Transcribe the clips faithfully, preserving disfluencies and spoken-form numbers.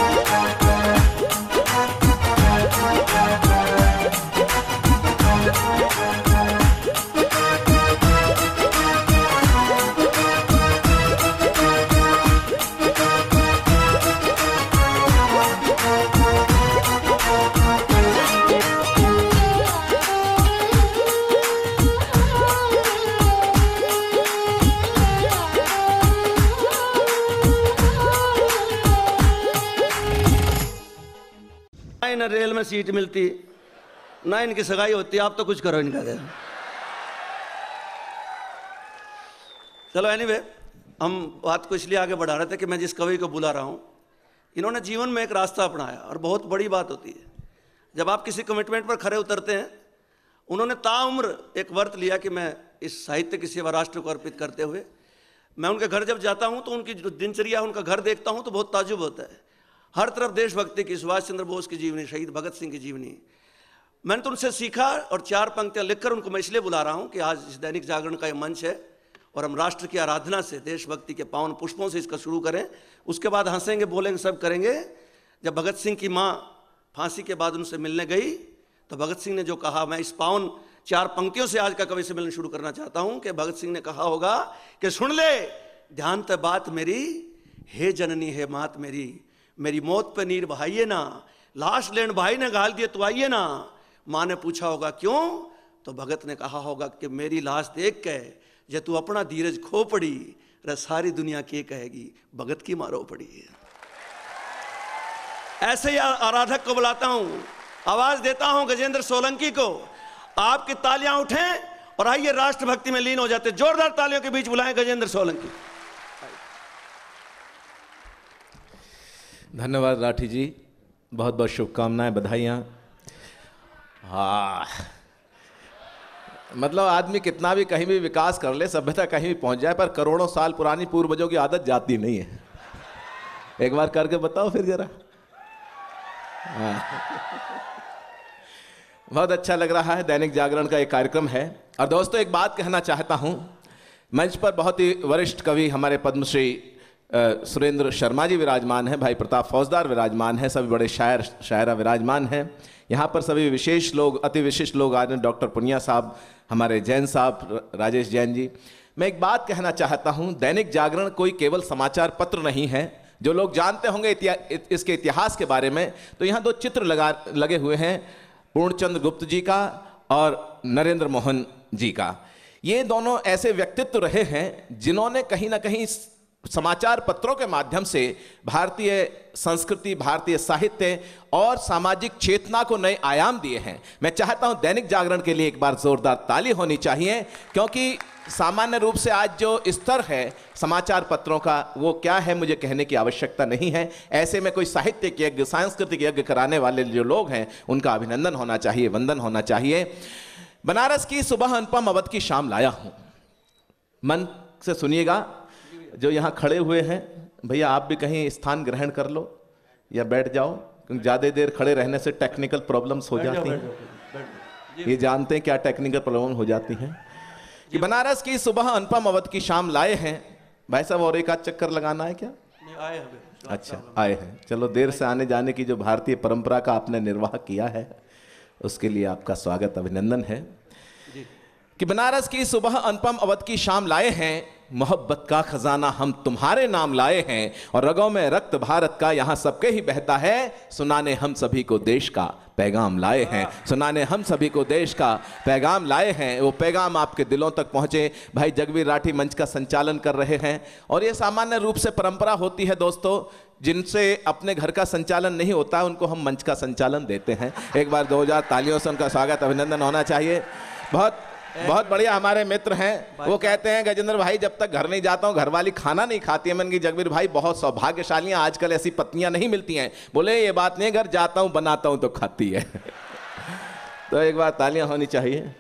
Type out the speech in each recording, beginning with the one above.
ना रेल में सीट मिलती ना इनकी सगाई होती। आप तो कुछ करो इनका। चलो एनीवे, हम बात को इसलिए आगे बढ़ा रहे थे कि मैं जिस कवि को बुला रहा हूं, इन्होंने जीवन में एक रास्ता अपनाया और बहुत बड़ी बात होती है जब आप किसी कमिटमेंट पर खरे उतरते हैं। उन्होंने ताउम्र एक व्रत लिया कि मैं इस साहित्य की सेवा राष्ट्र को अर्पित करते हुए, मैं उनके घर जब जाता हूं तो उनकी जो दिनचर्या, उनका घर देखता हूं तो बहुत ताज्जुब होता है। हर तरफ देशभक्ति की, सुभाष चंद्र बोस की जीवनी, शहीद भगत सिंह की जीवनी। मैंने तो उनसे सीखा और चार पंक्तियां लिखकर उनको मैं इसलिए बुला रहा हूं कि आज इस दैनिक जागरण का ये मंच है और हम राष्ट्र की आराधना से, देशभक्ति के पावन पुष्पों से इसका शुरू करें। उसके बाद हंसेंगे, बोलेंगे, सब करेंगे। जब भगत सिंह की माँ फांसी के बाद उनसे मिलने गई तो भगत सिंह ने जो कहा, मैं इस पावन चार पंक्तियों से आज का कवि से मिलना शुरू करना चाहता हूं कि भगत सिंह ने कहा होगा कि सुन ले ध्यान ते बात मेरी, हे जननी है मात मेरी, मेरी मौत पे नीर बहाइए ना, लाश लेन भाई ने गाल दिए तो आइए ना। माँ ने पूछा होगा क्यों, तो भगत ने कहा होगा कि मेरी लाश देख के जे तू अपना धीरज खो पड़ी, रे सारी दुनिया के कहेगी भगत की मारो पड़ी है। ऐसे ही आराधक को बुलाता हूं, आवाज देता हूं गजेंद्र सोलंकी को। आपकी तालियां उठें और आइए राष्ट्रभक्ति में लीन हो जाते। जोरदार तालियों के बीच बुलाएं गजेंद्र सोलंकी। धन्यवाद राठी जी, बहुत बहुत शुभकामनाएं, बधाइयाँ। हाँ, मतलब आदमी कितना भी कहीं भी विकास कर ले, सभ्यता कहीं भी पहुंच जाए, पर करोड़ों साल पुरानी पूर्वजों की आदत जाती नहीं है। एक बार करके बताओ फिर जरा। हाँ। बहुत अच्छा लग रहा है, दैनिक जागरण का एक कार्यक्रम है। और दोस्तों एक बात कहना चाहता हूं, मंच पर बहुत ही वरिष्ठ कवि हमारे पद्मश्री सुरेंद्र शर्मा जी विराजमान हैं, भाई प्रताप फौजदार विराजमान हैं, सभी बड़े शायर शायरा विराजमान हैं। यहाँ पर सभी विशेष लोग, अति विशिष्ट लोग आ रहे हैं, डॉक्टर पुनिया साहब, हमारे जैन साहब, राजेश जैन जी। मैं एक बात कहना चाहता हूँ, दैनिक जागरण कोई केवल समाचार पत्र नहीं है। जो लोग जानते होंगे इतिहा, इसके इतिहास के बारे में, तो यहाँ दो चित्र लगा लगे हुए हैं, पूर्णचंद्र गुप्त जी का और नरेंद्र मोहन जी का। ये दोनों ऐसे व्यक्तित्व रहे हैं जिन्होंने कहीं ना कहीं समाचार पत्रों के माध्यम से भारतीय संस्कृति, भारतीय साहित्य और सामाजिक चेतना को नए आयाम दिए हैं। मैं चाहता हूं दैनिक जागरण के लिए एक बार जोरदार ताली होनी चाहिए, क्योंकि सामान्य रूप से आज जो स्तर है समाचार पत्रों का, वो क्या है मुझे कहने की आवश्यकता नहीं है। ऐसे में कोई साहित्यिक यज्ञ, सांस्कृतिक यज्ञ कराने वाले जो लोग हैं उनका अभिनंदन होना चाहिए, वंदन होना चाहिए। बनारस की सुबह अनुपम अवध की शाम लाया हूं। मन से सुनिएगा, जो यहाँ खड़े हुए हैं भैया आप भी कहीं स्थान ग्रहण कर लो या बैठ जाओ, क्योंकि ज़्यादा देर खड़े रहने से टेक्निकल प्रॉब्लम्स हो जाती हैं। ये जानते हैं क्या टेक्निकल प्रॉब्लम हो जाती हैं। कि बनारस की सुबह अनुपम अवध की शाम लाए हैं। भाई साहब और एक आध चक्कर लगाना है क्या? नहीं, आए हैं। अच्छा आए हैं, चलो। देर से आने जाने की जो भारतीय परंपरा का आपने निर्वाह किया है उसके लिए आपका स्वागत, अभिनंदन है। कि बनारस की सुबह अनुपम अवध की शाम लाए हैं, मोहब्बत का खजाना हम तुम्हारे नाम लाए हैं, और रगों में रक्त भारत का यहाँ सबके ही बहता है, सुनाने हम सभी को देश का पैगाम लाए हैं, सुनाने हम सभी को देश का पैगाम लाए हैं। वो पैगाम आपके दिलों तक पहुँचे। भाई जगवीर राठी मंच का संचालन कर रहे हैं, और ये सामान्य रूप से परंपरा होती है दोस्तों, जिनसे अपने घर का संचालन नहीं होता है उनको हम मंच का संचालन देते हैं। एक बार दो हजार तालियों से उनका स्वागत, अभिनंदन होना चाहिए। बहुत बहुत बढ़िया हमारे मित्र हैं, वो कहते हैं गजेंद्र भाई जब तक घर नहीं जाता हूँ घरवाली खाना नहीं खाती है। मैंने कहा जगवीर भाई बहुत सौभाग्यशाली हैं, आजकल ऐसी पत्नियां नहीं मिलती हैं। बोले ये बात नहीं, घर जाता हूँ बनाता हूँ तो खाती है। तो एक बार तालियां होनी चाहिए।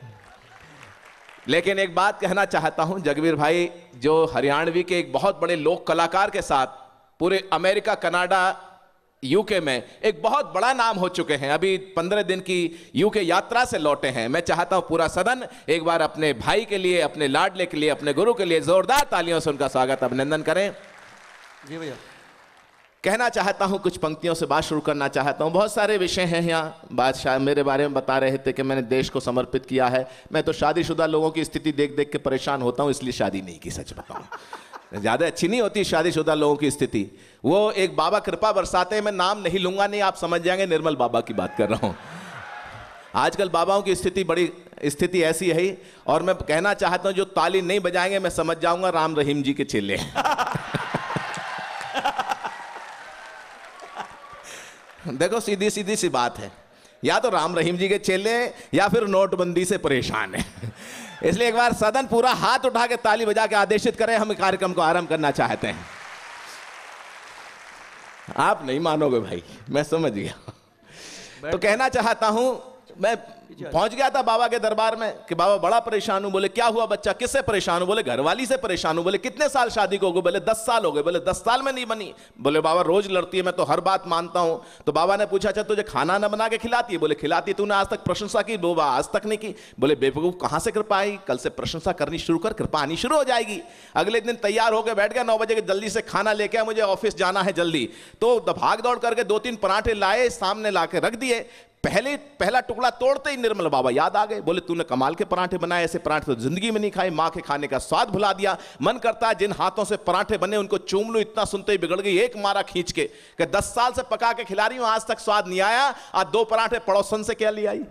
लेकिन एक बात कहना चाहता हूँ, जगवीर भाई जो हरियाणवी के एक बहुत बड़े लोक कलाकार के साथ पूरे अमेरिका, कनाडा, यूके में एक बहुत बड़ा नाम हो चुके हैं, अभी पंद्रह दिन की यूके यात्रा से लौटे हैं। मैं चाहता हूं पूरा सदन एक बार अपने भाई के लिए, अपने लाडले के लिए, अपने गुरु के लिए जोरदार तालियों से उनका स्वागत, अभिनंदन करें। जी भैया। कहना चाहता हूं, कुछ पंक्तियों से बात शुरू करना चाहता हूं। बहुत सारे विषय हैं यहाँ। बादशाह मेरे बारे में बता रहे थे कि मैंने देश को समर्पित किया है। मैं तो शादीशुदा लोगों की स्थिति देख देख के परेशान होता हूं, इसलिए शादी नहीं की। सच बताऊं ज़्यादा अच्छी नहीं होती शादीशुदा लोगों की स्थिति। वो एक बाबा कृपा बरसाते हैं, मैं नाम नहीं लूंगा, नहीं आप समझ जाएंगे निर्मल बाबा की बात कर रहा हूँ। आजकल बाबाओं की स्थिति बड़ी स्थिति ऐसी है ही। और मैं कहना चाहता हूँ, जो ताली नहीं बजाएंगे मैं समझ जाऊंगा राम रहीम जी के चेले। देखो सीधी सीधी सी बात है, या तो राम रहीम जी के चेले या फिर नोटबंदी से परेशान है। इसलिए एक बार सदन पूरा हाथ उठा के ताली बजा के आदेशित करें, हम कार्यक्रम को आरंभ करना चाहते हैं। आप नहीं मानोगे भाई, मैं समझ गया। तो कहना चाहता हूं, मैं पहुंच गया था बाबा के दरबार में कि बाबा बड़ा परेशान हूं। बोले क्या हुआ बच्चा, किससे परेशान हूं? बोले घरवाली से परेशान हूं। बोले कितने साल शादी को हो गए? बोले दस साल हो गए। बोले दस साल में नहीं बनी? बोले बाबा रोज लड़ती है, मैं तो हर बात मानता हूं। तो बाबा ने पूछा अच्छा तुझे खाना ना बना के खिलाती है? बोले खिलाती। तूने आज तक प्रशंसा की? बाबा आज तक नहीं की। बोले बेवकूफ कहां से कृपा आई? कल से प्रशंसा करनी शुरू कर, कृपा आनी शुरू हो जाएगी। अगले दिन तैयार होकर बैठ गया, नौ बजे के जल्दी से खाना लेके आ, मुझे ऑफिस जाना है जल्दी। तो भाग दौड़ करके दो तीन पराठे लाए, सामने ला के रख दिए। पहले पहला टुकड़ा तोड़ते ही निर्मल बाबा याद आ गए। बोले तूने कमाल के पराठे बनाए, ऐसे पराठे तो जिंदगी में नहीं खाए, माँ के खाने का स्वाद भुला दिया। मन करता है जिन हाथों से पराठे बने उनको चूम लूं। इतना सुनते ही बिगड़ गई, एक मारा खींच के कि दस साल से पका के खिला रही हूं, आज तक स्वाद नहीं आया। आज दो पराठे पड़ोसन से क्या ले आई?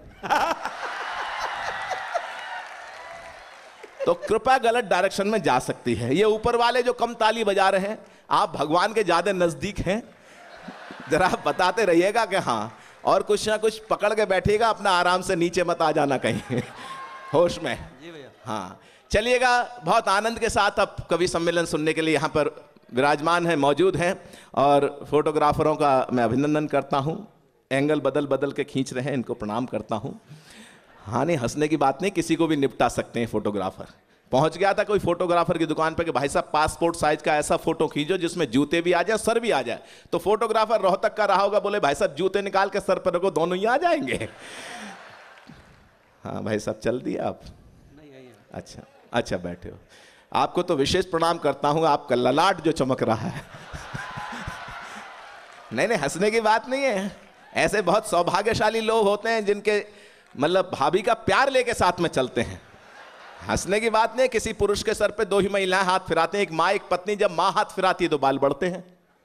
तो कृपा गलत डायरेक्शन में जा सकती है। ये ऊपर वाले जो कम ताली बजा रहे हैं, आप भगवान के ज्यादा नजदीक हैं, जरा बताते रहिएगा कि हाँ, और कुछ ना कुछ पकड़ के बैठिएगा, अपना आराम से नीचे मत आ जाना कहीं। होश में जी भैया। हाँ चलिएगा। बहुत आनंद के साथ अब कवि सम्मेलन सुनने के लिए यहाँ पर विराजमान है, मौजूद हैं। और फोटोग्राफरों का मैं अभिनंदन करता हूँ, एंगल बदल बदल के खींच रहे हैं, इनको प्रणाम करता हूँ। हाँ नहीं, हंसने की बात नहीं, किसी को भी निपटा सकते हैं फोटोग्राफर। पहुंच गया था कोई फोटोग्राफर की दुकान पे कि भाई साहब पासपोर्ट साइज का ऐसा फोटो खींचो जिसमें जूते भी आ जाए, सर भी आ जाए। तो फोटोग्राफर रोहतक का रहा होगा, बोले भाई साहब जूते निकाल के सर पर रखो, दोनों ही आ जाएंगे। हाँ भाई साहब चल दिया आप? नहीं आई है। अच्छा अच्छा बैठे हो। आपको तो विशेष प्रणाम करता हूं, आपका ललाट जो चमक रहा है। नहीं नहीं, हंसने की बात नहीं है। ऐसे बहुत सौभाग्यशाली लोग होते हैं जिनके मतलब भाभी का प्यार लेके साथ में चलते हैं। हंसने की बात नहीं। किसी पुरुष के सर पे दो ही महिलाएं हाथ फिराते हैं, एक माँ एक पत्नी। जब माँ हाथ फिराती है तो बाल बढ़ते हैं।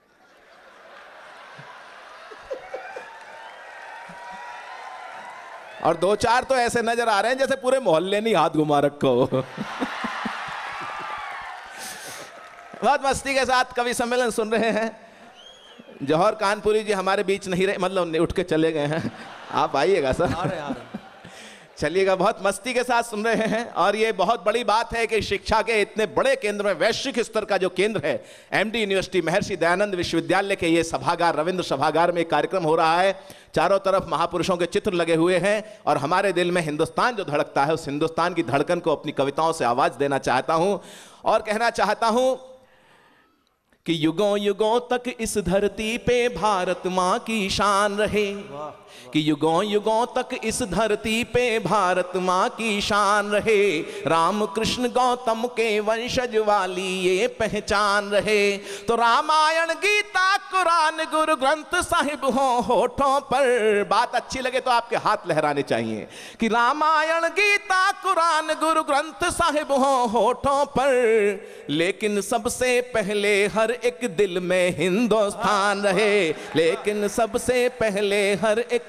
और दो चार तो ऐसे नजर आ रहे हैं जैसे पूरे मोहल्ले ने हाथ घुमा रखो। बहुत मस्ती के साथ कवि सम्मेलन सुन रहे हैं। जौहर कानपुरी जी हमारे बीच नहीं रहे, मतलब उठ के चले गए हैं। आप आइएगा सर। आ रहे, आ रहे। चलिएगा, बहुत मस्ती के साथ सुन रहे हैं। और ये बहुत बड़ी बात है कि शिक्षा के इतने बड़े केंद्र में, वैश्विक स्तर का जो केंद्र है, एमडी यूनिवर्सिटी महर्षि दयानंद विश्वविद्यालय के ये सभागार, रविंद्र सभागार में एक कार्यक्रम हो रहा है। चारों तरफ महापुरुषों के चित्र लगे हुए हैं और हमारे दिल में हिंदुस्तान जो धड़कता है, उस हिंदुस्तान की धड़कन को अपनी कविताओं से आवाज देना चाहता हूं। और कहना चाहता हूं कि युगों युगों तक इस धरती पे भारत माँ की शान रहे, कि युगों युगों तक इस धरती पे भारत माँ की शान रहे। राम कृष्ण गौतम के वंशज वाली ये पहचान रहे। तो रामायण गीता कुरान गुरु ग्रंथ साहिब हो होठों पर। बात अच्छी लगे तो आपके हाथ लहराने चाहिए कि रामायण गीता कुरान गुरु ग्रंथ साहिब हो होठों पर। लेकिन सबसे पहले हर एक दिल में हिंदुस्तान रहे। लेकिन सबसे पहले हर एक।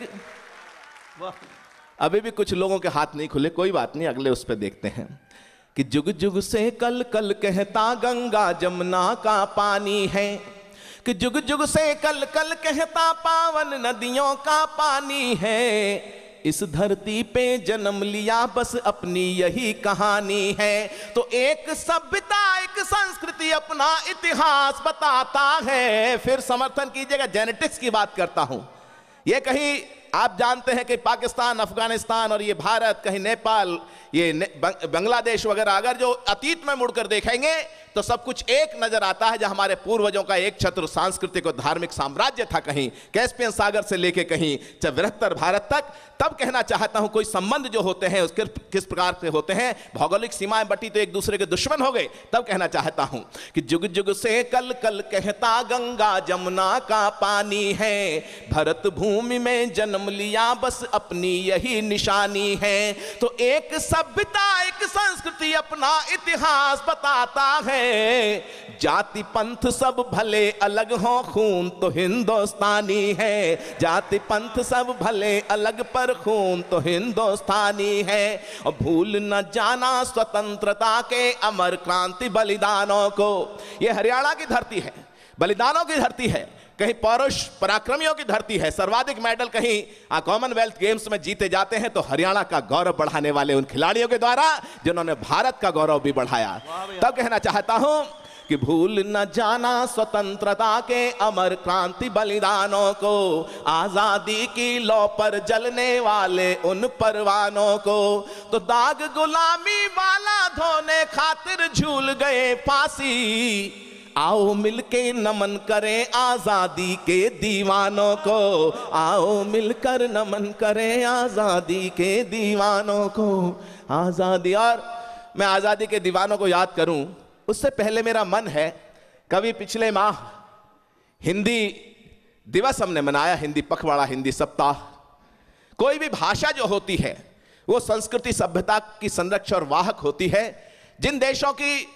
अभी भी कुछ लोगों के हाथ नहीं खुले, कोई बात नहीं, अगले उस पे देखते हैं। कि जुग जुग से कल कल कहता गंगा जमुना का पानी है, कि जुग जुग से कल कल कहता पावन नदियों का पानी है। इस धरती पे जन्म लिया बस अपनी यही कहानी है। तो एक सभ्यता एक संस्कृति अपना इतिहास बताता है। फिर समर्थन कीजिएगा, जेनेटिक्स की बात करता हूं। ये कहीं आप जानते हैं कि पाकिस्तान, अफगानिस्तान और ये भारत, कहीं नेपाल, ये बांग्लादेश वगैरह, अगर जो अतीत में मुड़कर देखेंगे तो सब कुछ एक नजर आता है। जहां हमारे पूर्वजों का एक छत्र सांस्कृतिक और धार्मिक साम्राज्य था, कहीं कैस्पियन सागर से लेके कहीं बृहत्तर भारत तक, तब कहना चाहता हूं कोई संबंध जो होते हैं उसके किस प्रकार से होते हैं। भौगोलिक सीमाएं बटी तो एक दूसरे के दुश्मन हो गए। तब कहना चाहता हूं कि जुग जुग से कल कल कहता गंगा जमुना का पानी है, भरत भूमि में जन्म लिया बस अपनी यही निशानी है। तो एक सभ्यता एक संस्कृति अपना इतिहास बताता है, जाति पंथ सब भले अलग हो खून तो हिंदुस्तानी है, जाति पंथ सब भले अलग पर खून तो हिंदुस्तानी है। और भूल न जाना स्वतंत्रता के अमर क्रांति बलिदानों को। यह हरियाणा की धरती है, बलिदानों की धरती है, कहीं पौरुष पराक्रमियों की धरती है। सर्वाधिक मेडल कहीं कॉमनवेल्थ गेम्स में जीते जाते हैं तो हरियाणा का गौरव बढ़ाने वाले उन खिलाड़ियों के द्वारा जिन्होंने भारत का गौरव भी बढ़ाया। तब कहना चाहता हूं कि भूल न जाना स्वतंत्रता के अमर क्रांति बलिदानों को, आजादी की लौ पर जलने वाले उन परवानों को। तो दाग गुलामी वाला धोने खातिर झूल गए फांसी, आओ मिलके नमन करें आजादी के दीवानों को, आओ मिलकर नमन करें आजादी के दीवानों को। आजादी, और मैं आजादी के दीवानों को याद करूं उससे पहले मेरा मन है, कभी पिछले माह हिंदी दिवस हमने मनाया, हिंदी पखवाड़ा, हिंदी सप्ताह। कोई भी भाषा जो होती है वो संस्कृति सभ्यता की संरक्षक और वाहक होती है। जिन देशों की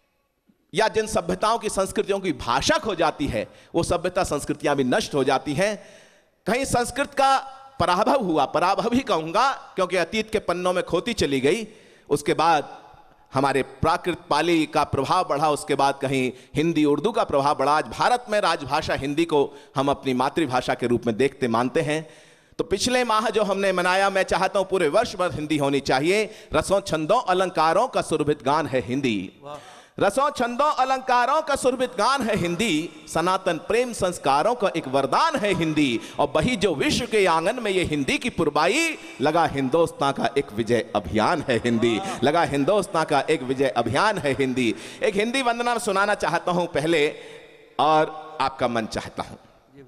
या जिन सभ्यताओं की संस्कृतियों की भाषा खो जाती है वो सभ्यता संस्कृतियां भी नष्ट हो जाती हैं। कहीं संस्कृत का पराभव हुआ, पराभव ही कहूंगा क्योंकि अतीत के पन्नों में खोती चली गई। उसके बाद हमारे प्राकृत पाली का प्रभाव बढ़ा, उसके बाद कहीं हिंदी उर्दू का प्रभाव बढ़ा। आज भारत में राजभाषा हिंदी को हम अपनी मातृभाषा के रूप में देखते मानते हैं। तो पिछले माह जो हमने मनाया, मैं चाहता हूं पूरे वर्ष भर हिंदी होनी चाहिए। रसों छंदों अलंकारों का सुरभित गान है हिंदी, रसों छंदों अलंकारों का सुरभित गान है हिंदी, सनातन प्रेम संस्कारों का एक वरदान है हिंदी। और वही जो विश्व के आंगन में ये हिंदी की पुरबाई, लगा हिंदुस्तान का एक विजय अभियान है हिंदी, लगा हिंदुस्तान का एक विजय अभियान है हिंदी। एक हिंदी वंदना सुनाना चाहता हूं पहले और आपका मन चाहता हूं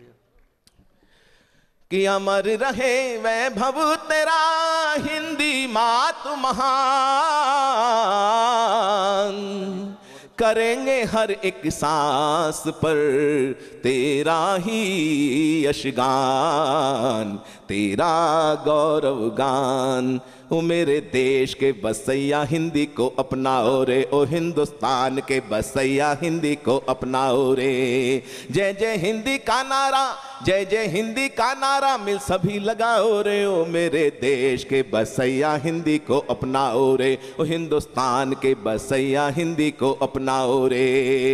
कि अमर रहे वैभव तेरा हिंदी मातु महान, करेंगे हर एक सांस पर तेरा ही यशगान, तेरा गौरव गान। ओ मेरे देश के बसैया हिंदी को अपनाओ रे, ओ हिंदुस्तान के बसैया हिंदी को अपनाओ रे। जय जय हिंदी का नारा, जय जय हिंदी का नारा मिल सभी लगाओ रे, ओ मेरे देश के बसैया हिंदी को अपनाओ रे, ओ हिंदुस्तान के बसैया हिंदी को अपनाओ रे।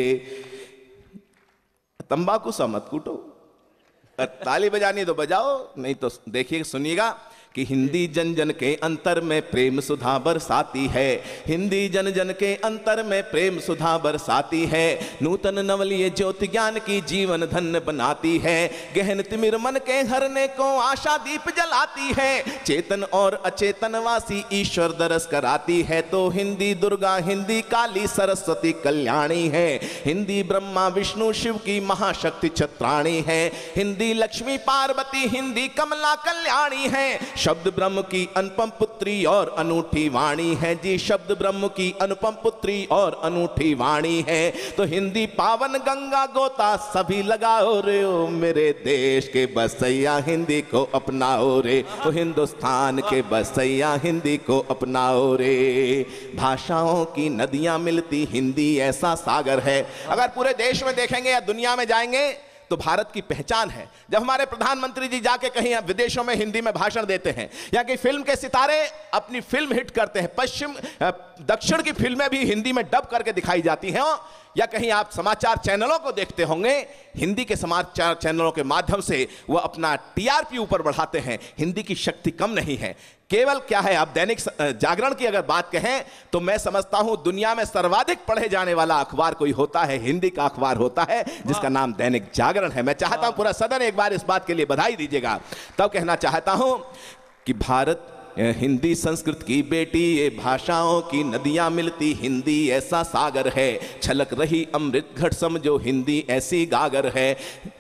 तंबाकू सा मत कूटो, ताली बजानी तो बजाओ, नहीं तो देखिए सुनिएगा कि हिंदी जन जन के अंतर में प्रेम सुधा बरसाती है, हिंदी जन जन के अंतर में प्रेम सुधा बरसाती है। नूतन नवलिये ज्योति ज्ञान की जीवन धन्य बनाती है, गहन तिमिर मन के हरने को आशा दीप जलाती है। चेतन और अचेतन वासी ईश्वर दरस कराती है। तो हिंदी दुर्गा, हिंदी काली, सरस्वती कल्याणी है, हिंदी ब्रह्मा विष्णु शिव की महाशक्ति छत्राणी है, हिंदी लक्ष्मी पार्वती, हिंदी कमला कल्याणी है। शब्द ब्रह्म की अनुपम पुत्री और अनूठी वाणी है जी, शब्द ब्रह्म की अनुपम पुत्री और अनूठी वाणी है। तो हिंदी पावन गंगा गोता सभी लगाओ रे, ओ मेरे देश के बसैया हिंदी को अपनाओ रे, तो हिंदुस्तान के बसैया हिंदी को अपनाओ रे। भाषाओं की नदियां मिलती, हिंदी ऐसा सागर है। अगर पूरे देश में देखेंगे या दुनिया में जाएंगे तो भारत की पहचान है। जब हमारे प्रधानमंत्री जी जाके कहीं विदेशों में हिंदी में भाषण देते हैं, या कि फिल्म के सितारे अपनी फिल्म हिट करते हैं, पश्चिम दक्षिण की फिल्में भी हिंदी में डब करके दिखाई जाती हैं, या कहीं आप समाचार चैनलों को देखते होंगे, हिंदी के समाचार चैनलों के माध्यम से वो अपना टीआरपी ऊपर बढ़ाते हैं। हिंदी की शक्ति कम नहीं है। केवल क्या है, आप दैनिक जागरण की अगर बात कहें तो मैं समझता हूं दुनिया में सर्वाधिक पढ़े जाने वाला अखबार कोई होता है, हिंदी का अखबार होता है जिसका नाम दैनिक जागरण है। मैं चाहता हूं पूरा सदन एक बार इस बात के लिए बधाई दीजिएगा। तब कहना चाहता हूं कि भारत हिंदी संस्कृत की बेटी, ये भाषाओं की नदियां मिलती, हिंदी ऐसा सागर है, छलक रही अमृत घट समझो हिंदी ऐसी गागर है।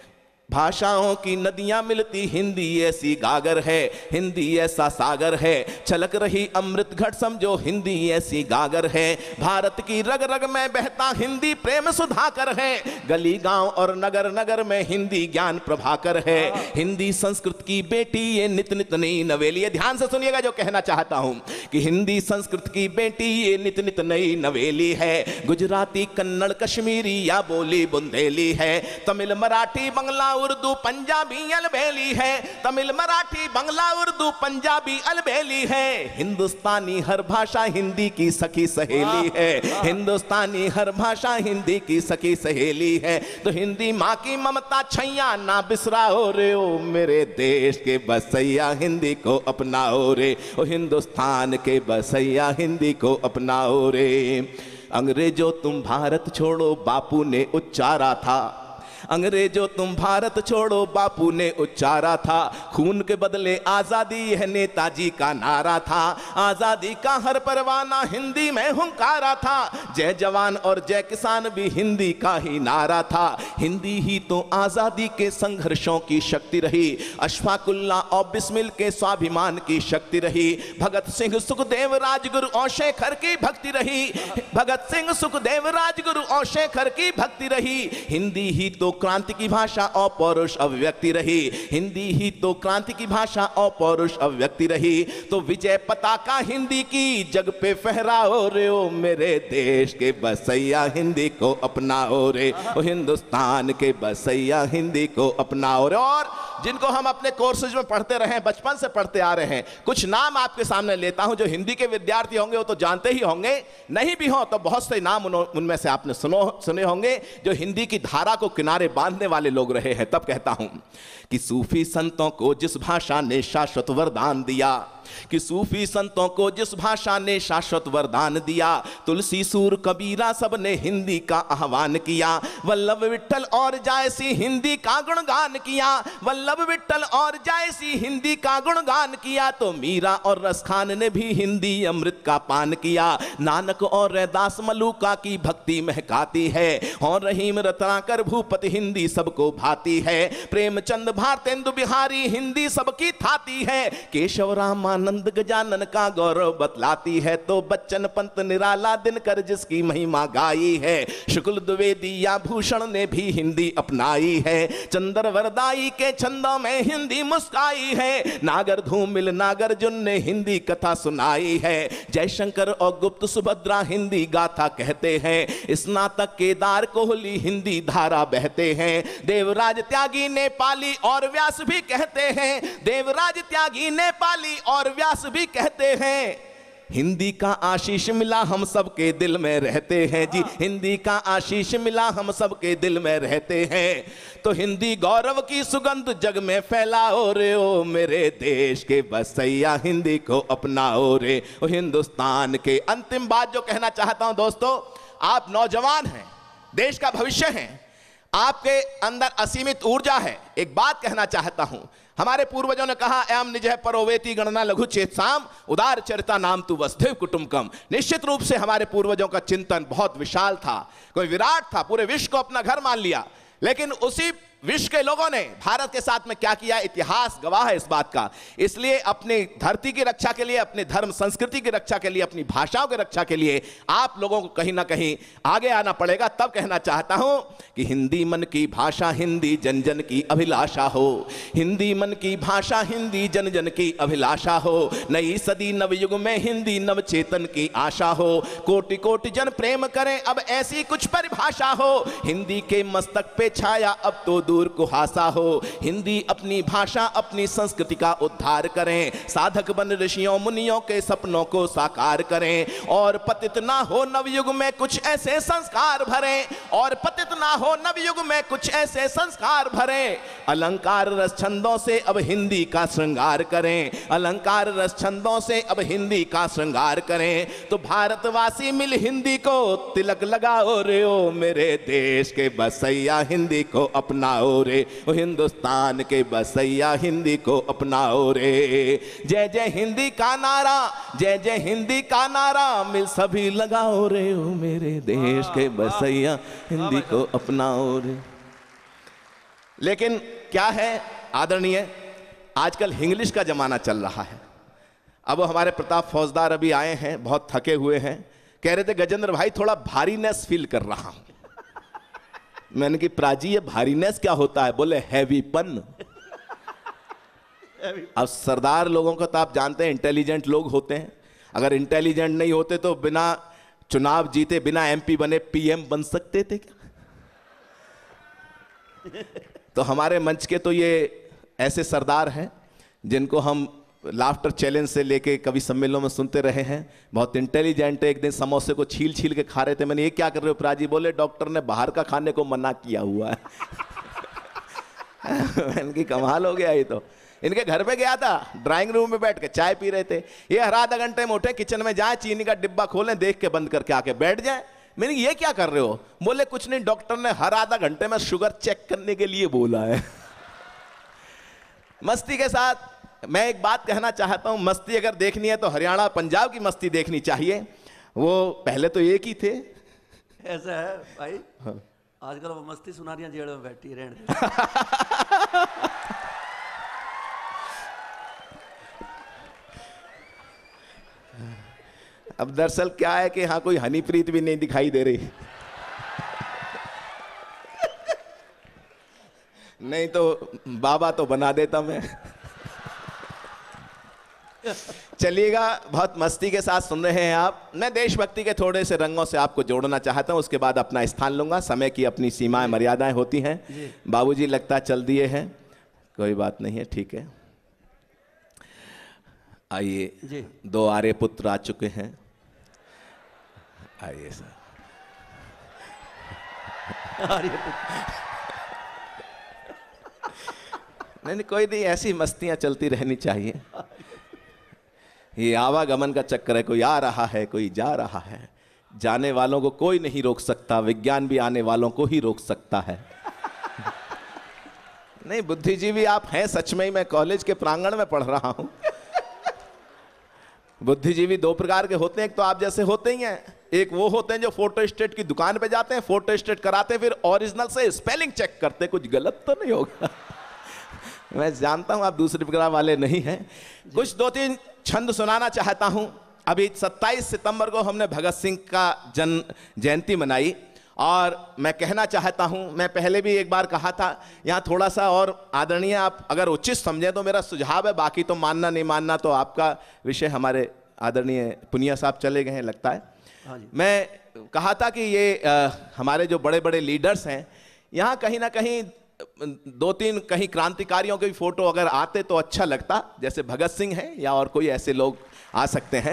भाषाओं की नदियां मिलती, हिंदी ऐसी गागर है, हिंदी ऐसा सागर है, छलक रही अमृत घट समझो हिंदी ऐसी गागर है। भारत की रग रग में बहता हिंदी प्रेम सुधाकर है, गली गांव और नगर नगर में हिंदी ज्ञान प्रभाकर है। हिंदी संस्कृत की बेटी, ये नित नित नई नवेली है। ध्यान से सुनिएगा जो कहना चाहता हूं कि हिंदी संस्कृत की बेटी, ये नित नित नई नवेली है। गुजराती, कन्नड़, कश्मीरी या बोली बुंदेली है, तमिल, मराठी, बंगला, उर्दू, पंजाबी, अलबेली है। तमिल, मराठी, बंगला, उर्दू, पंजाबी, अलबेली है। हिंदुस्तानी हर भाषा हिंदी की सखी सहेली है, हिंदुस्तानी हर भाषा हिंदी की सखी सहेली है। तो हिंदी माँ की ममता छैया ना बिसराओ रे, ओ मेरे देश के बसैया हिंदी को अपनाओ रे, ओ हिंदुस्तान के बसैया हिंदी को अपनाओ रे। अंग्रेजों तुम भारत छोड़ो बापू ने उच्चारा था, अंग्रेजों तुम भारत छोड़ो बापू ने उच्चारा था, खून के बदले आजादी यह नेताजी का नारा था। आजादी का हर परवाना हिंदी में हुंकारा था, जय जवान और जय किसान भी हिंदी का ही नारा था। हिंदी ही तो आजादी के संघर्षों की शक्ति रही, अशफाकुल्लाह और बिस्मिल के स्वाभिमान की शक्ति रही। भगत सिंह, सुखदेव, राजगुरु और शेखर की भक्ति रही, भगत सिंह, सुखदेव, राजगुरु और शेखर की भक्ति रही। हिंदी ही तो क्रांति की भाषा और पौरुष अभिव्यक्ति रही, हिंदी ही तो क्रांति की भाषा और पौरुष अभिव्यक्ति रही। तो विजय पताका हिंदी की जग पे फहराओ रे, ओ मेरे देश के बसैया हिंदी को अपनाओ रे, ओ हिंदुस्तान के बसैया हिंदी को अपनाओ रे। और जिनको हम अपने कोर्सेज में पढ़ते रहे, बचपन से पढ़ते आ रहे हैं, कुछ नाम आपके सामने लेता हूं। जो हिंदी के विद्यार्थी होंगे वो तो जानते ही होंगे, नहीं भी हो तो बहुत से नाम उनमें से आपने सुनो सुने होंगे जो हिंदी की धारा को किनारे बांधने वाले लोग रहे हैं। तब कहता हूं कि सूफी संतों को जिस भाषा ने शाश्वत वरदान दिया, कि सूफी संतों को जिस भाषा ने शाश्वत वरदान दिया, तुलसी, सूर, कबीरा सब ने हिंदी का आह्वान किया। वल्लभ विट्ठल और जायसी हिंदी का गुणगान किया, वल्लभ विट्ठल और जायसी हिंदी का गुणगान किया। तो मीरा और रसखान ने भी हिंदी अमृत का पान किया। नानक और रैदास मलूका की भक्ति महकाती है, और रहीम रत्नाकर भूपति हिंदी सबको भाती है। प्रेमचंद, भारतेंदु बिहारी हिंदी सबकी थाती है। केशव राम आनंद गजानन का गौरव बतलाती है। तो बच्चन पंत, निराला, दिनकर जिसकी महिमा गाई है। शुक्ल द्विवेदी या भूषण ने भी हिंदी अपनाई है। चंद्र वरदाई के छंदों में हिंदी मुस्काई है। नागर धूमिल नागार्जुन ने हिंदी कथा सुनाई है। जयशंकर और गुप्त सुभद्रा हिंदी गाथा कहते हैं। स्नातक केदार कोहली हिंदी धारा बहते हैं। देवराज त्यागी नेपाली और व्यास भी कहते हैं, देवराज त्यागी नेपाली और व्यास भी कहते हैं। हिंदी का आशीष मिला हम सबके दिल में रहते हैं जी, हिंदी का आशीष मिला हम सबके दिल में रहते हैं। तो हिंदी गौरव की सुगंध जग में फैलाओ रे, ओ मेरे देश के बसैया हिंदी को अपनाओ रे, ओ हिंदुस्तान के। अंतिम बात जो कहना चाहता हूं दोस्तों, आप नौजवान हैं, देश का भविष्य हैं, आपके अंदर असीमित ऊर्जा है। एक बात कहना चाहता हूं, हमारे पूर्वजों ने कहा, एवं निजह परोवेती गणना लघु चेतसाम उदार चरिता नाम तु वसुधैव कुटुंबकम। निश्चित रूप से हमारे पूर्वजों का चिंतन बहुत विशाल था, कोई विराट था, पूरे विश्व को अपना घर मान लिया। लेकिन उसी विश्व के लोगों ने भारत के साथ में क्या किया, इतिहास गवाह है इस बात का। इसलिए अपनी धरती की रक्षा के लिए, अपने धर्म संस्कृति की रक्षा के लिए, अपनी भाषाओं की रक्षा के लिए आप लोगों को कहीं ना कहीं आगे आना पड़ेगा। तब कहना चाहता हूं कि हिंदी मन की भाषा, हिंदी जन जन की अभिलाषा हो, हिंदी मन की भाषा, हिंदी जन जन की अभिलाषा हो। नई सदी नवयुग में हिंदी नव चेतन की आशा हो। कोटि कोटि जन प्रेम करें अब ऐसी कुछ परिभाषा हो। हिंदी के मस्तक पे छाया अब तो दूर कुहासा हो। हिंदी अपनी भाषा, अपनी संस्कृति का उद्धार करें। साधक बन ऋषियों मुनियों के सपनों को साकार करें। और पतित ना हो नवयुग में कुछ ऐसे संस्कार भरें, और पतित ना हो नवयुग में कुछ ऐसे संस्कार भरें। अलंकार रस छंदों से अब हिंदी का श्रृंगार करें, अलंकार रस छंदों से अब हिंदी का श्रृंगार करें। तो भारतवासी मिल हिंदी को तिलक लगाओ रे ओ मेरे देश के बसैया हिंदी को अपनाओ रे, ओ हिंदुस्तान के बसैया हिंदी को अपनाओ रे। जय जय हिंदी का नारा, जय जय हिंदी का नारा मिल सभी लगाओ रे ओ मेरे देश के बसैया हिंदी को अपनाओ रे। लेकिन क्या है आदरणीय, आजकल इंग्लिश का जमाना चल रहा है। अब हमारे प्रताप फौजदार अभी आए हैं, बहुत थके हुए हैं, कह रहे थे गजेंद्र भाई थोड़ा भारीनेस फील कर रहा हूं। मैंने कि प्राजी ये भारीनेस क्या होता है? बोले हैवीपन। अब सरदार लोगों को तो आप जानते हैं इंटेलिजेंट लोग होते हैं, अगर इंटेलिजेंट नहीं होते तो बिना चुनाव जीते, बिना एमपी बने पीएम बन सकते थे क्या? तो हमारे मंच के तो ये ऐसे सरदार हैं जिनको हम लाफ्टर चैलेंज से लेके कवि सम्मेलनों में सुनते रहे हैं, बहुत इंटेलिजेंट है। एक दिन समोसे को छील छील के खा रहे थे, मैंने ये क्या कर रहे हो प्राजी? बोले डॉक्टर ने बाहर का खाने को मना किया हुआ है। मैंने की कमाल हो गया ये तो। इनके घर पे गया था, ड्राइंग रूम में बैठ के चाय पी रहे थे, ये हर आधा घंटे में उठे किचन में जाए, चीनी का डिब्बा खोलें, देख के बंद करके आके बैठ जाए। मैंने ये क्या कर रहे हो? बोले कुछ नहीं, डॉक्टर ने हर आधा घंटे में शुगर चेक करने के लिए बोला है। मस्ती के साथ मैं एक बात कहना चाहता हूं, मस्ती अगर देखनी है तो हरियाणा पंजाब की मस्ती देखनी चाहिए, वो पहले तो एक ही थे। ऐसा है भाई, हाँ। आजकल वो मस्ती सुनारियां जेल में बैठी रहने। अब दरअसल क्या है कि यहां कोई हनीप्रीत भी नहीं दिखाई दे रही। नहीं तो बाबा तो बना देता मैं। चलिएगा, बहुत मस्ती के साथ सुन रहे हैं आप। मैं देशभक्ति के थोड़े से रंगों से आपको जोड़ना चाहता हूं, उसके बाद अपना स्थान लूंगा। समय की अपनी सीमाएं मर्यादाएं होती हैं। बाबूजी लगता चल दिए हैं, कोई बात नहीं है, ठीक है। आइए, दो आर्य पुत्र आ चुके हैं, आइए सर। आर्य पुत्र नहीं नहीं कोई नहीं, ऐसी मस्तियां चलती रहनी चाहिए। ये आवागमन का चक्कर है, कोई आ रहा है कोई जा रहा है, जाने वालों को कोई नहीं रोक सकता, विज्ञान भी आने वालों को ही रोक सकता है। नहीं बुद्धिजीवी आप हैं सच में ही, मैं कॉलेज के प्रांगण में पढ़ रहा हूं। बुद्धिजीवी दो प्रकार के होते हैं, एक तो आप जैसे होते ही हैं, एक वो होते हैं जो फोटो स्टेट की दुकान पे जाते हैं, फोटो स्टेट कराते हैं, फिर ओरिजिनल से स्पेलिंग चेक करते हैं, कुछ गलत तो नहीं होगा। मैं जानता हूं आप दूसरी प्रकार वाले नहीं हैं। कुछ दो तीन छंद सुनाना चाहता हूं। अभी सत्ताईस सितंबर को हमने भगत सिंह का जन्म जयंती मनाई, और मैं कहना चाहता हूं, मैं पहले भी एक बार कहा था, यहाँ थोड़ा सा और आदरणीय आप अगर उचित समझें तो मेरा सुझाव है, बाकी तो मानना नहीं मानना तो आपका विषय। हमारे आदरणीय पुनिया साहब चले गए हैं लगता है। मैं कहा था कि ये आ, हमारे जो बड़े बड़े लीडर्स हैं, यहाँ कहीं ना कहीं दो तीन कहीं क्रांतिकारियों के भी फोटो अगर आते तो अच्छा लगता, जैसे भगत सिंह हैं या और कोई ऐसे लोग आ सकते हैं।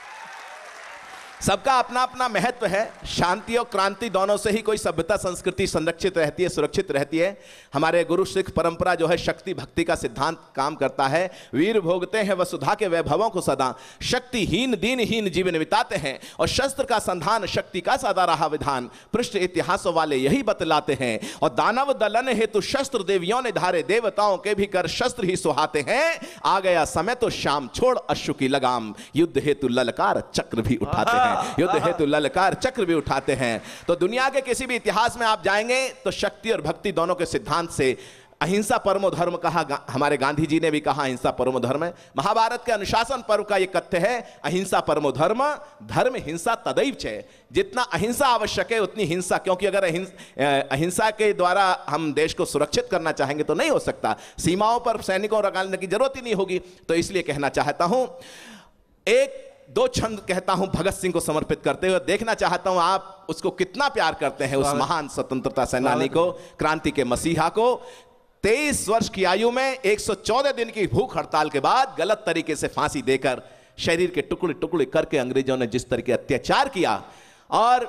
सबका अपना अपना महत्व है, शांति और क्रांति दोनों से ही कोई सभ्यता संस्कृति संरक्षित रहती है, सुरक्षित रहती है। हमारे गुरु सिख परंपरा जो है शक्ति भक्ति का सिद्धांत काम करता है। वीर भोगते हैं वसुधा के वैभवों को सदा, शक्तिहीन दीनहीन जीवन बिताते हैं, और शस्त्र का संधान शक्ति का सदा रहा विधान, पृष्ठ इतिहासों वाले यही बतलाते हैं। और दानव दलन हेतु शस्त्र देवियों ने धारे, देवताओं के भी कर शस्त्र ही सुहाते हैं। आ गया समय तो शाम छोड़ अश्रु की लगाम, युद्ध हेतु ललकार चक्र भी उठाते हैं, युद्ध हेतु ललकार चक्र भी उठाते हैं। तो दुनिया के किसी भी इतिहास में आप जाएंगे तो शक्ति और भक्ति दोनों के सिद्धांत से अहिंसा परमो धर्म कहा, गा, हमारे गांधी जी ने भी कहा अहिंसा परमो धर्म है। महाभारत के अनुशासन पर्व का यह कथ्य है, अहिंसा परमो धर्म, धर्म हिंसा तदैव च। जितना अहिंसा आवश्यक है उतनी हिंसा, क्योंकि अगर अहिंसा के द्वारा हम देश को सुरक्षित करना चाहेंगे तो नहीं हो सकता, सीमाओं पर सैनिकों रखने की जरूरत ही नहीं होगी। तो इसलिए कहना चाहता हूं, एक दो छंद कहता हूं भगत सिंह को समर्पित करते हुए, देखना चाहता हूं आप उसको कितना प्यार करते हैं, उस महान स्वतंत्रता सेनानी को, क्रांति के मसीहा को। तेईस वर्ष की आयु में एक सौ चौदह दिन की भूख हड़ताल के बाद गलत तरीके से फांसी देकर शरीर के टुकड़े टुकड़े करके अंग्रेजों ने जिस तरह के अत्याचार किया, और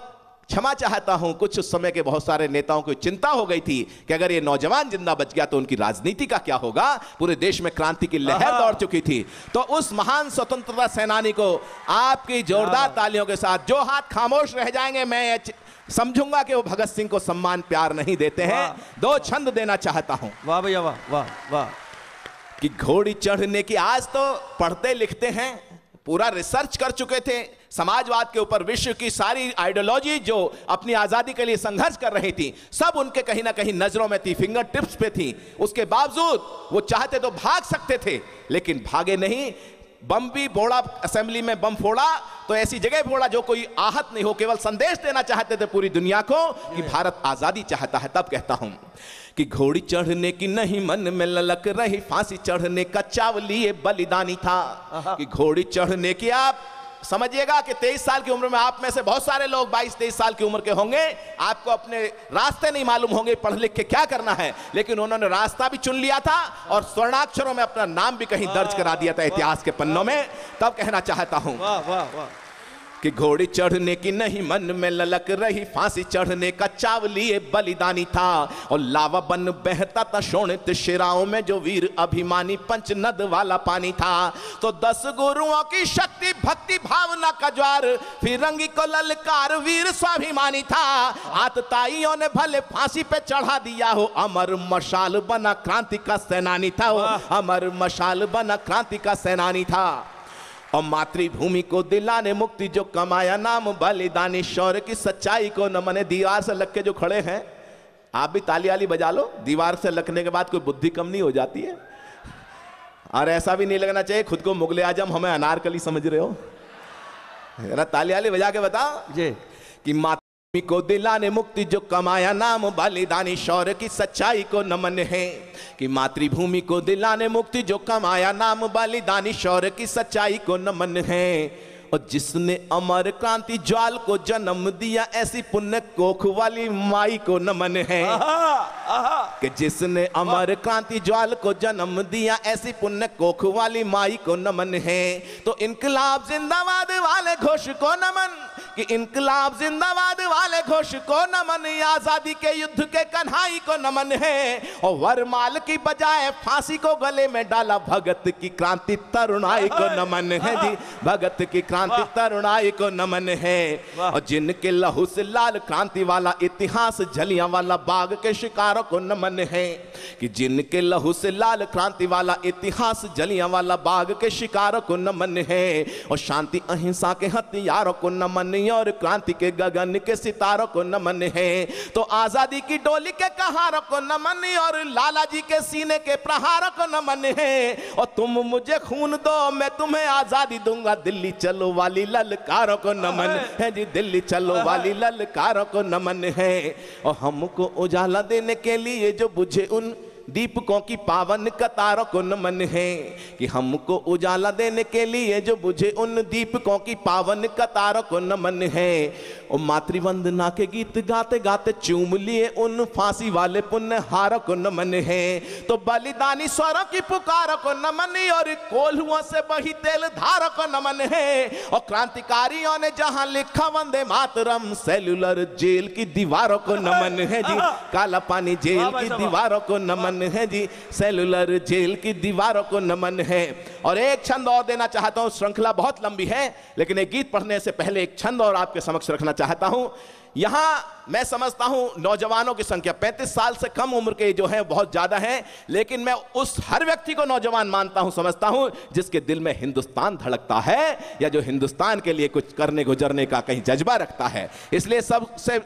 क्षमा चाहता हूं, कुछ उस समय के बहुत सारे नेताओं को चिंता हो गई थी कि अगर ये नौजवान जिंदा बच गया तो उनकी राजनीति का क्या होगा। पूरे देश में क्रांति की लहर दौड़ चुकी थी। तो उस महान स्वतंत्रता सेनानी को आपकी जोरदार तालियों के साथ, जो हाथ खामोश रह जाएंगे मैं समझूंगा कि वो भगत सिंह को सम्मान प्यार नहीं देते हैं, दो छंद देना चाहता हूं। वाह भैया वाह वाह वाह। कि घोड़ी चढ़ने की, आज तो पढ़ते लिखते हैं, पूरा रिसर्च कर चुके थे समाजवाद के ऊपर, विश्व की सारी आइडियोलॉजी जो अपनी आजादी के लिए संघर्ष कर रही थी सब उनके कहीं ना कहीं नजरों में थी, फिंगर टिप्स पे थी। उसके बावजूद वो चाहते तो भाग सकते थे लेकिन भागे नहीं। बम भी फोड़ा, असेंबली में बम फोड़ा तो ऐसी जगह फोड़ा जो कोई आहत नहीं हो, केवल संदेश देना चाहते थे पूरी दुनिया को कि भारत आजादी चाहता है। तब कहता हूं कि घोड़ी चढ़ने की नहीं मन में ललक रही, फांसी चढ़ने का चावली ये बलिदानी था। कि घोड़ी चढ़ने की, आप समझिएगा कि तेईस साल की उम्र में आप में से बहुत सारे लोग बाईस तेईस साल की उम्र के होंगे, आपको अपने रास्ते नहीं मालूम होंगे पढ़ लिख के क्या करना है, लेकिन उन्होंने रास्ता भी चुन लिया था और स्वर्णाक्षरों में अपना नाम भी कहीं दर्ज करा दिया था इतिहास के पन्नों में। तब कहना चाहता हूं वाह वाह वाह कि घोड़ी चढ़ने की नहीं मन में ललक रही, फांसी चढ़ने का चावली ये बलिदानी था। और लावा बन बहता था शोणित शिराओं में जो वीर अभिमानी पंच नद वाला पानी था। तो दस गुरुओं की शक्ति भक्ति भावना का ज्वार, फिरंगी को ललकार वीर स्वाभिमानी था। आतताइयों ने भले फांसी पे चढ़ा दिया हो, अमर मशाल बना क्रांति का सेनानी था। अमर मशाल बना क्रांति का सेनानी था। और मातृभूमि को दिलाने मुक्ति जो कमाया नाम बलिदानी, शौर्य की सच्चाई को न मने। दीवार से लग के जो खड़े हैं, आप भी ताली वाली बजा लो, दीवार से लगने के बाद कोई बुद्धि कम नहीं हो जाती है। और ऐसा भी नहीं लगना चाहिए खुद को मुगले आजम हमें अनारकली समझ रहे हो। जरा ताली वाली बजा के बताओ जी कि मातृभूमि को दिलाने मुक्ति जो कमाया नाम बलिदानी, शौर्य की सच्चाई को नमन है। कि मातृभूमि को दिलाने मुक्ति जो कमाया नाम बलिदानी, शौर्य की सच्चाई को नमन है। और जिसने अमर क्रांति ज्वाल को जन्म दिया, ऐसी पुण्य कोख वाली माई को नमन है। कि जिसने अमर क्रांति ज्वाल को जन्म दिया, ऐसी पुण्य कोख वाली माई को नमन है। तो इनकलाब जिंदाबाद वाले घोष को नमन, कि इनकलाब जिंदाबाद वाले घोष को नमन। आजादी के युद्ध के कन्हाई को नमन है। और वरमाल की बजाय फांसी को गले में डाला, भगत की क्रांति तरुणाई को नमन है जी। भगत की क्रांति तरुणाई को नमन है। और जिनके लहू से लाल क्रांति वाला इतिहास, जलियांवाला बाग के शिकारों को नमन है। कि जिनके लहू से लाल क्रांति वाला इतिहास, जलियांवाला बाग के शिकारों को नमन है। और शांति अहिंसा के हथियारों को नमन, और क्रांति के गगन के सितारों को नमन है। तो आजादी की डोली के कहारों को नमन, और लाला जी के सीने के प्रहारों को नमन है। और तुम मुझे खून दो मैं तुम्हें आजादी दूंगा, दिल्ली चलो वाली ललकारों को नमन है जी। दिल्ली चलो वाली ललकारों को नमन है। और हमको उजाला देने के लिए जो बुझे उन दीपकों की पावन कतारों को नमन है। कि हमको उजाला देने के लिए जो बुझे उन दीपकों की पावन कतारों को नमन है। और मातृवंदना के गीत गाते गाते चूम लिए उन फांसी वाले पुण्य हारों को नमन है। तो बलिदानी स्वरों की पुकारों को नमन, और कोल्हुओं से बही तेल धारों को नमन है। और क्रांतिकारियों ने जहां लिखा वंदे मातरम, सेलुलर जेल की दीवारों को नमन है जी। काला पानी जेल की दीवारों को नमन है जी। सेलुलर जेल की दीवारों को नमन है। और एक छंद और देना चाहता हूं, श्रृंखला बहुत लंबी है लेकिन एक गीत पढ़ने से पहले एक छंद और आपके समक्ष रखना चाहता हूं। यहां मैं समझता हूं नौजवानों की संख्या पैंतीस साल से कम उम्र के जो है बहुत ज्यादा है, लेकिन मैं उस हर व्यक्ति को नौजवान मानता हूं, समझता हूं जिसके दिल में हिंदुस्तान धड़कता है, या जो हिंदुस्तान के लिए कुछ करने गुजरने का कहीं जज्बा रखता है। इसलिए सबसे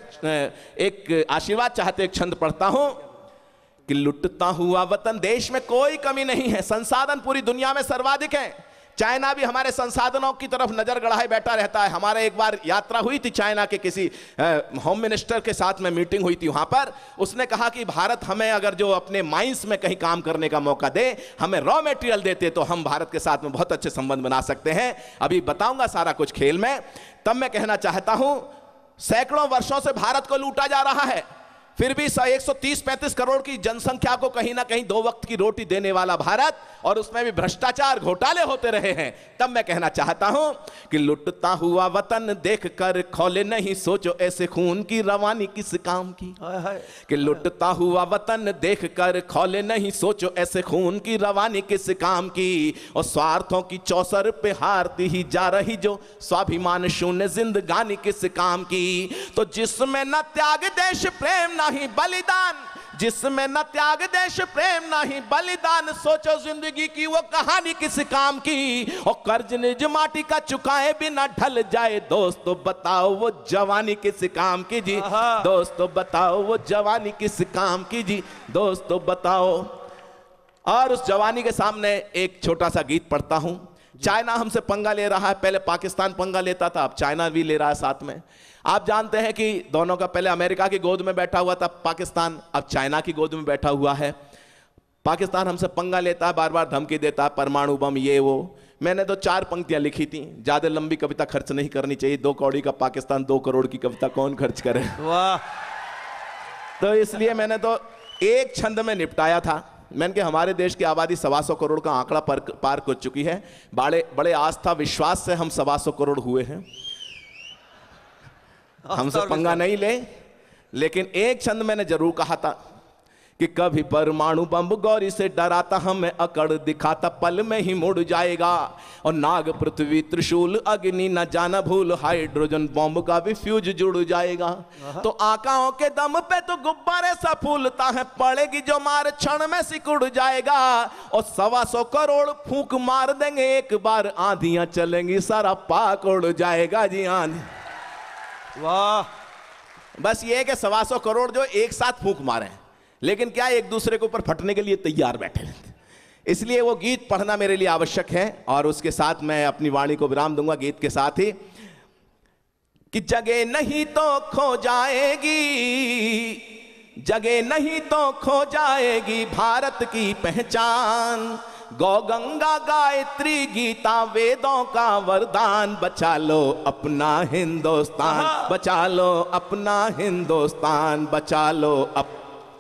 एक आशीर्वाद चाहते एक छंद पढ़ता हूं कि लुटता हुआ वतन, देश में कोई कमी नहीं है, संसाधन पूरी दुनिया में सर्वाधिक है। चाइना भी हमारे संसाधनों की तरफ नजर गड़ाए बैठा रहता है। हमारे एक बार यात्रा हुई थी चाइना के किसी होम मिनिस्टर के साथ में मीटिंग हुई थी, वहां पर उसने कहा कि भारत हमें अगर जो अपने माइंस में कहीं काम करने का मौका दे, हमें रॉ मटेरियल देते तो हम भारत के साथ में बहुत अच्छे संबंध बना सकते हैं। अभी बताऊंगा सारा कुछ खेल में। तब मैं कहना चाहता हूं, सैकड़ों वर्षों से भारत को लूटा जा रहा है, फिर भी एक सौ तीस पैंतीस करोड़ की जनसंख्या को कहीं ना कहीं दो वक्त की रोटी देने वाला भारत, और उसमें भी भ्रष्टाचार घोटाले होते रहे हैं। तब मैं कहना चाहता हूं कि लुटता हुआ वतन देखकर खौले नहीं सोचो ऐसे खून की रवानी किस काम की। कि लुटता हुआ वतन देखकर खौले नहीं सोचो ऐसे खून की रवानी किस काम की। और स्वार्थों की चौसर पे हारती ही जा रही जो स्वाभिमान शून्य जिंदगानी किस काम की। तो जिसमें न त्याग देश प्रेम नहीं बलिदान, जिसमें न त्याग देश प्रेम नहीं बलिदान, सोचो जिंदगी की वो कहानी किस काम की। और कर्ज निज माटी का चुकाए बिना ढल जाए, दोस्तों बताओ वो जवानी किस काम की जी। दोस्तों बताओ वो जवानी किस काम की जी। दोस्तों बताओ। और उस जवानी के सामने एक छोटा सा गीत पढ़ता हूं। चाइना हमसे पंगा ले रहा है, पहले पाकिस्तान पंगा लेता था, अब चाइना भी ले रहा है साथ में। आप जानते हैं कि दोनों का, पहले अमेरिका की गोद में बैठा हुआ था पाकिस्तान, अब चाइना की गोद में बैठा हुआ है। पाकिस्तान हमसे पंगा लेता है, बार बार धमकी देता है, परमाणु बम ये वो। मैंने तो चार पंक्तियां लिखी थी, ज्यादा लंबी कविता खर्च नहीं करनी चाहिए। दो कौड़ी का पाकिस्तान, दो करोड़ की कविता कौन खर्च करे। वाह। तो इसलिए मैंने तो एक छंद में निपटाया था। मैंने कि हमारे देश की आबादी सवा सौ करोड़ का आंकड़ा पार पार कर चुकी है। बड़े बड़े आस्था विश्वास से हम सवा सौ करोड़ हुए हैं। हमसे पंगा नहीं ले, लेकिन एक छंद मैंने जरूर कहा था कि कभी परमाणु बम गौरी से डराता हमें अकड़ दिखाता, पल में ही मुड़ जाएगा। और नाग पृथ्वी त्रिशूल अग्नि न जाना भूल, हाइड्रोजन बॉम्ब का भी फ्यूज जुड़ जाएगा। तो आकाओं के दम पे तो गुब्बारे सा फूलता है, पड़ेगी जो मार क्षण में सिकुड़ जाएगा। और सवा सौ करोड़ फूंक मार देंगे एक बार, आंधियां चलेंगी सारा पाक उड़ जाएगा जी आंधी। वाह। बस ये है कि सवा सौ करोड़ जो एक साथ फूंक मारे, लेकिन क्या एक दूसरे के ऊपर फटने के लिए तैयार बैठे रहते। इसलिए वो गीत पढ़ना मेरे लिए आवश्यक है। और उसके साथ मैं अपनी वाणी को विराम दूंगा गीत के साथ ही कि जगह नहीं तो खो जाएगी, जगह नहीं तो खो जाएगी भारत की पहचान। गौ गंगा गायत्री गीता वेदों का वरदान, बचा लो अपना हिंदुस्तान, बचा लो अपना हिंदुस्तान, बचा लो अप।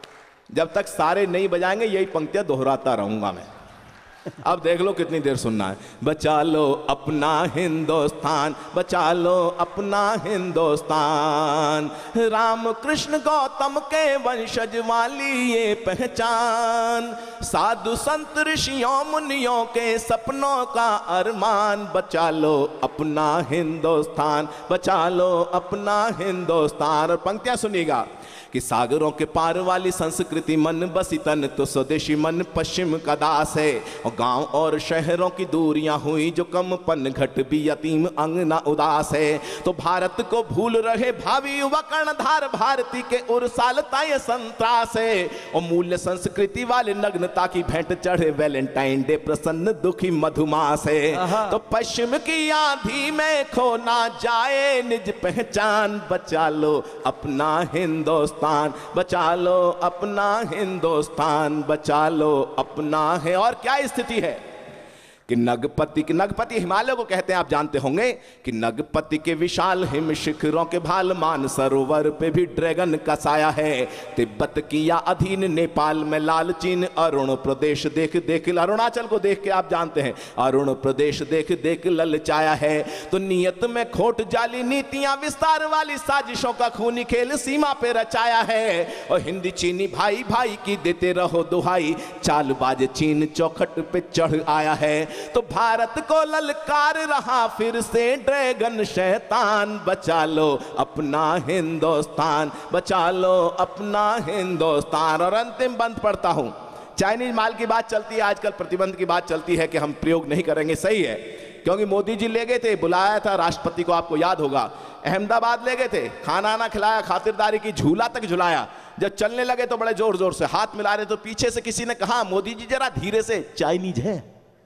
जब तक सारे नहीं बजाएंगे यही पंक्तियां दोहराता रहूंगा मैं। अब देख लो कितनी देर सुनना है। बचा लो अपना हिंदुस्तान, बचा लो अपना हिंदुस्तान, राम कृष्ण गौतम के वंशज वाली ये पहचान, साधु संत ऋषियों मुनियों के सपनों का अरमान, बचा लो अपना हिंदुस्तान, बचा लो अपना हिंदुस्तान। और पंक्तियां सुनिएगा कि सागरों के पार वाली संस्कृति मन बसी तन, तो स्वदेशी मन पश्चिम का दास है। और गांव और शहरों की दूरियां हुई जो कम पन, घट भी यतीम अंगना उदास है। तो भारत को भूल रहे भावी युवा कर्णधार, भारती के उर्सालता ये संत्रास है। और मूल्य संस्कृति वाले नग्नता की भेंट चढ़े वैलेंटाइन डे, प्रसन्न दुखी मधुमास है। तो पश्चिम की आंधी में खो ना जाए निज पहचान, बचा लो अपना हिंदुस्तान, बचा लो अपना हिंदुस्तान, बचा लो अपना है। और क्या स्थिति है कि नगपति के, नगपति हिमालय को कहते हैं, आप जानते होंगे कि नगपति के विशाल हिम शिखरों के भाल, मान सरोवर पे भी ड्रैगन का साया है। तिब्बत की या अधीन नेपाल में लाल चीन, अरुण प्रदेश देख देख, अरुणाचल को देख के आप जानते हैं, अरुण प्रदेश देख देख ललचाया है। तो नियत में खोट जाली नीतियां विस्तार वाली साजिशों का खूनी खेल सीमा पे रचाया है। और हिंदी चीनी भाई भाई की देते रहो दुहाई, चालबाज चीन चौखट पे चढ़ आया है। तो भारत को ललकार रहा फिर से ड्रैगन शैतान, बचा लो अपना हिंदुस्तान, बचा लो अपना हिंदुस्तान। और अंतिम बंद पढ़ता हूं। चाइनीज माल की बात चलती है आजकल, प्रतिबंध की बात चलती है कि हम प्रयोग नहीं करेंगे। सही है, क्योंकि मोदी जी ले गए थे, बुलाया था राष्ट्रपति को, आपको याद होगा, अहमदाबाद ले गए थे, खाना ना खिलाया, खातिरदारी की, झूला तक झुलाया। जब चलने लगे तो बड़े जोर जोर से हाथ मिला रहे, तो पीछे से किसी ने कहा मोदी जी जरा धीरे से, चाइनीज है।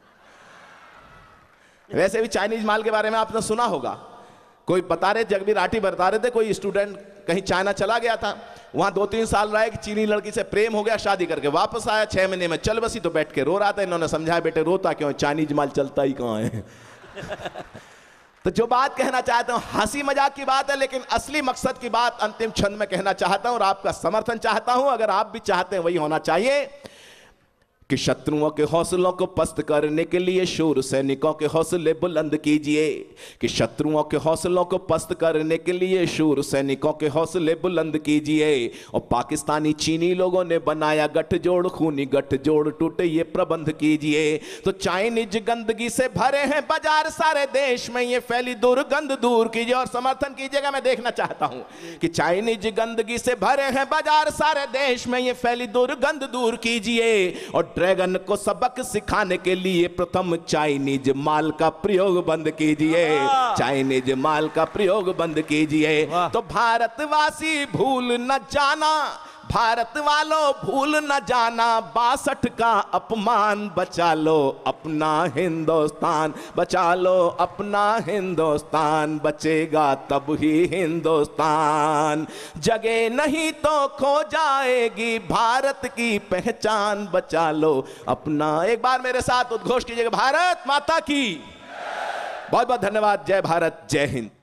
वैसे भी चाइनीज माल के बारे में आपने सुना होगा, कोई बता रहे, जगबीर राठी बता रहे थे, कोई स्टूडेंट कहीं चाइना चला गया था, वहां दो तीन साल रहा, एक चीनी लड़की से प्रेम हो गया, शादी करके वापस आया, छह महीने में चल बसी, तो बैठ के रो रहा था। इन्होंने समझाया बेटे रोता क्यों है, चाइनीज माल चलता ही कहां है। तो जो बात कहना चाहता हूं, हंसी मजाक की बात है, लेकिन असली मकसद की बात अंतिम क्षण में कहना चाहता हूं और आपका समर्थन चाहता हूं। अगर आप भी चाहते हैं वही होना चाहिए कि शत्रुओं के हौसलों को पस्त करने के लिए शूर सैनिकों के हौसले बुलंद कीजिए, कि शत्रुओं के हौसलों को पस्त करने के लिए शूर सैनिकों के हौसले बुलंद कीजिए। और पाकिस्तानी चीनी लोगों ने बनाया गठजोड़, खूनी गठजोड़ टूटे ये प्रबंध कीजिए। तो चाइनीज गंदगी से भरे हैं बाजार सारे देश में, ये फैली दुर्गंध दूर कीजिए और समर्थन कीजिएगा। मैं देखना चाहता हूं कि चाइनीज गंदगी से भरे हैं बाजार सारे देश में, ये फैली दुर्गंध दूर कीजिए। और ड्रैगन को सबक सिखाने के लिए प्रथम चाइनीज माल का प्रयोग बंद कीजिए, चाइनीज माल का प्रयोग बंद कीजिए। तो भारतवासी भूल न जाना, भारत वालों भूल न जाना, बासठ का अपमान, बचा लो अपना हिंदुस्तान, बचा लो अपना हिंदुस्तान, बचेगा तब ही हिंदुस्तान, जगे नहीं तो खो जाएगी भारत की पहचान, बचा लो अपना। एक बार मेरे साथ उद्घोष कीजिएगा, भारत माता की। बहुत बहुत धन्यवाद। जय भारत, जय हिंद।